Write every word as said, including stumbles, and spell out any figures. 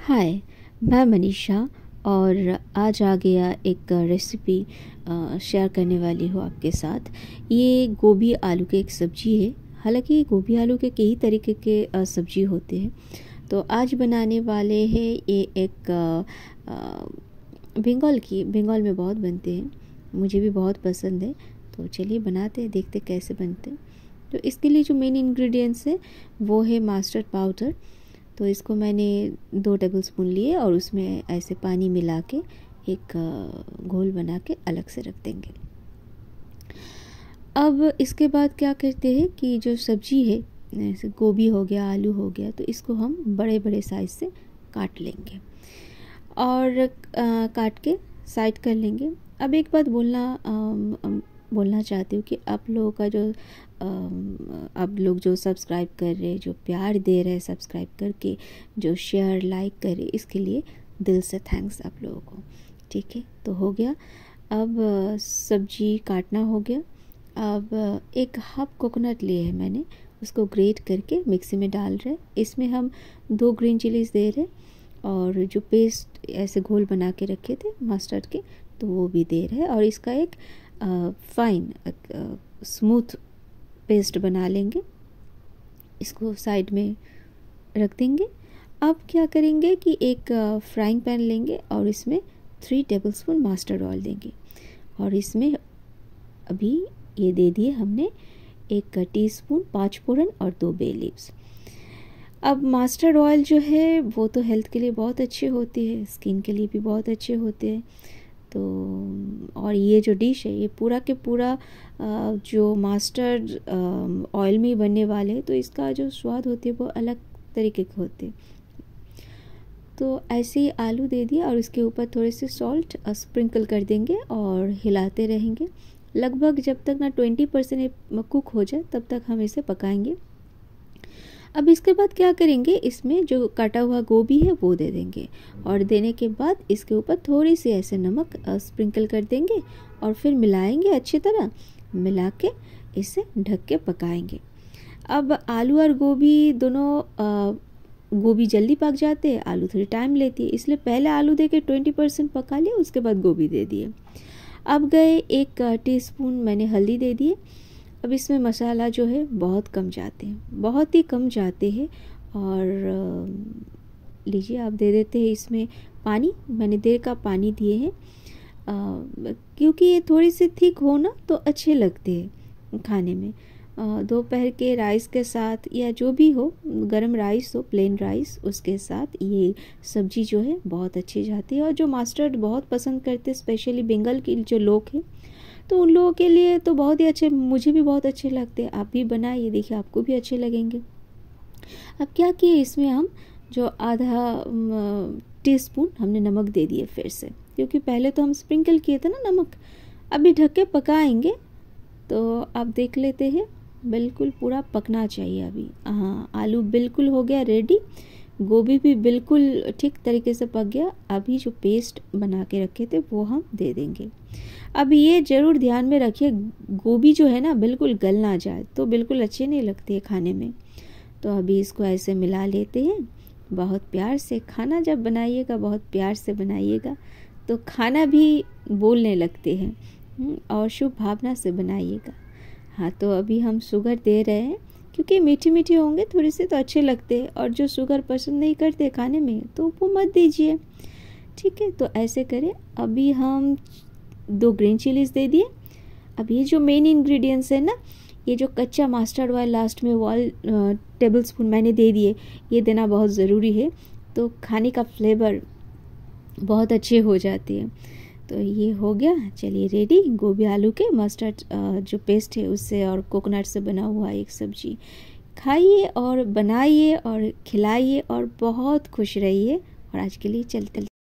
हाय, मैं मनीषा और आज आ गया एक रेसिपी शेयर करने वाली हूँ आपके साथ। ये गोभी आलू की एक सब्ज़ी है। हालांकि गोभी आलू के कई तरीके के सब्ज़ी होते हैं, तो आज बनाने वाले हैं ये एक बंगाल की बंगाल में बहुत बनते हैं, मुझे भी बहुत पसंद है। तो चलिए बनाते हैं, देखते कैसे बनते हैं। तो इसके लिए जो मेन इंग्रेडिएंट्स है वो है मस्टर्ड पाउडर। तो इसको मैंने दो टेबलस्पून लिए और उसमें ऐसे पानी मिला के एक घोल बना के अलग से रख देंगे। अब इसके बाद क्या करते हैं कि जो सब्जी है, जैसे गोभी हो गया, आलू हो गया, तो इसको हम बड़े बड़े साइज से काट लेंगे और आ, काट के साइड कर लेंगे। अब एक बात बोलना आ, बोलना चाहती हूँ कि आप लोगों का जो आप लोग जो सब्सक्राइब कर रहे हैं, जो प्यार दे रहे हैं सब्सक्राइब करके, जो शेयर लाइक कर रहे, इसके लिए दिल से थैंक्स आप लोगों को। ठीक है, तो हो गया। अब सब्जी काटना हो गया। अब एक हाफ कोकोनट लिए है मैंने, उसको ग्रेट करके मिक्सी में डाल रहे। इसमें हम दो ग्रीन चिलीज दे रहे और जो पेस्ट ऐसे घोल बना के रखे थे मस्टर्ड के, तो वो भी दे रहे और इसका एक फाइन स्मूथ पेस्ट बना लेंगे। इसको साइड में रख देंगे। अब क्या करेंगे कि एक फ्राइंग पैन लेंगे और इसमें थ्री टेबलस्पून मस्टर्ड ऑयल देंगे और इसमें अभी ये दे दिए हमने एक टीस्पून पाँच फोड़न और दो बे लीव्स। अब मस्टर्ड ऑयल जो है वो तो हेल्थ के लिए बहुत अच्छे होती है, स्किन के लिए भी बहुत अच्छे होते हैं। तो और ये जो डिश है ये पूरा के पूरा जो मस्टर्ड ऑयल में बनने वाले हैं, तो इसका जो स्वाद होते हैं वो अलग तरीके के होते हैं। तो ऐसे ही आलू दे दिया और इसके ऊपर थोड़े से सॉल्ट स्प्रिंकल कर देंगे और हिलाते रहेंगे। लगभग जब तक ना ट्वेंटी परसेंट कुक हो जाए तब तक हम इसे पकाएंगे। अब इसके बाद क्या करेंगे, इसमें जो काटा हुआ गोभी है वो दे देंगे और देने के बाद इसके ऊपर थोड़ी सी ऐसे नमक स्प्रिंकल कर देंगे और फिर मिलाएंगे अच्छी तरह, मिला के इसे ढक के पकाएंगे। अब आलू और गोभी दोनों, गोभी जल्दी पक जाते हैं, आलू थोड़ी टाइम लेती है, इसलिए पहले आलू दे के ट्वेंटी परसेंट पका लिए, उसके बाद गोभी दे दिए। अब गए एक टीस्पून मैंने हल्दी दे दिए। अब इसमें मसाला जो है बहुत कम जाते हैं, बहुत ही कम जाते हैं। और लीजिए आप दे देते हैं इसमें पानी, मैंने देर का पानी दिए हैं क्योंकि ये थोड़ी सी थिक हो ना तो अच्छे लगते हैं खाने में। दोपहर के राइस के साथ या जो भी हो, गरम राइस हो, प्लेन राइस, उसके साथ ये सब्जी जो है बहुत अच्छी जाती है। और जो मस्टर्ड बहुत पसंद करते हैं, स्पेशली बंगाल के जो लोग हैं, तो उन लोगों के लिए तो बहुत ही अच्छे, मुझे भी बहुत अच्छे लगते हैं। आप भी बनाइए, देखिए आपको भी अच्छे लगेंगे। अब क्या किए, इसमें हम जो आधा टीस्पून हमने नमक दे दिए फिर से, क्योंकि पहले तो हम स्प्रिंकल किए थे ना नमक। अभी ढक के पकाएंगे तो आप देख लेते हैं, बिल्कुल पूरा पकना चाहिए अभी। हाँ, आलू बिल्कुल हो गया रेडी, गोभी भी बिल्कुल ठीक तरीके से पक गया। अभी जो पेस्ट बना के रखे थे वो हम दे देंगे। अब ये ज़रूर ध्यान में रखिए, गोभी जो है ना बिल्कुल गल ना जाए, तो बिल्कुल अच्छे नहीं लगते खाने में। तो अभी इसको ऐसे मिला लेते हैं बहुत प्यार से। खाना जब बनाइएगा बहुत प्यार से बनाइएगा तो खाना भी बोलने लगते हैं, और शुभ भावना से बनाइएगा। हाँ, तो अभी हम शुगर दे रहे हैं क्योंकि मीठे मीठे होंगे थोड़े से तो अच्छे लगते हैं, और जो शुगर पसंद नहीं करते खाने में तो वो मत दीजिए। ठीक है, तो ऐसे करें। अभी हम दो ग्रीन चिलीज दे दिए। अब ये जो मेन इंग्रेडिएंट्स है ना, ये जो कच्चा मस्टर्ड ऑयल लास्ट में वन टेबल स्पून मैंने दे दिए, ये देना बहुत ज़रूरी है, तो खाने का फ्लेवर बहुत अच्छे हो जाती है। तो ये हो गया, चलिए रेडी, गोभी आलू के मस्टर्ड जो पेस्ट है उससे और कोकोनट से बना हुआ एक सब्जी। खाइए और बनाइए और खिलाइए और बहुत खुश रहिए। और आज के लिए चलते